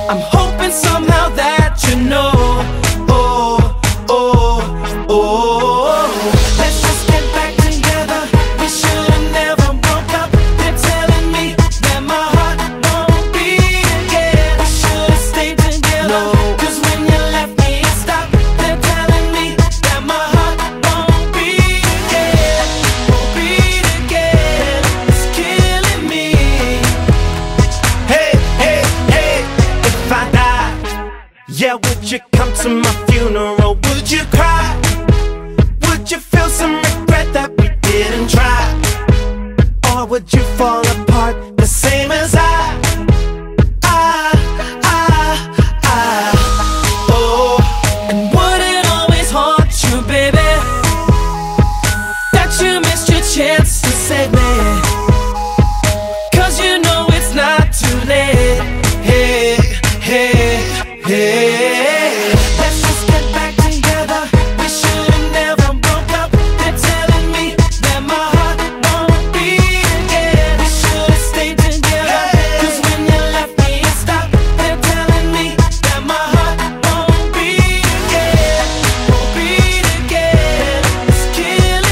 I'm hoping somehow that you know. Oh, oh, oh. Let's just get back together. We should've never broke up. They're telling me that my heart won't beat again. We should've stayed together. No. Cause when you left me, it stopped. They're telling me that my heart won't beat again. Won't beat again. It's killing me. Hey, hey, hey. If I die, yeah, would you come to my funeral? Would you cry? Would you feel some regret that we didn't try? Or would you fall apart the same as I? Oh. And would it always haunt you, baby, that you missed your chance to save me?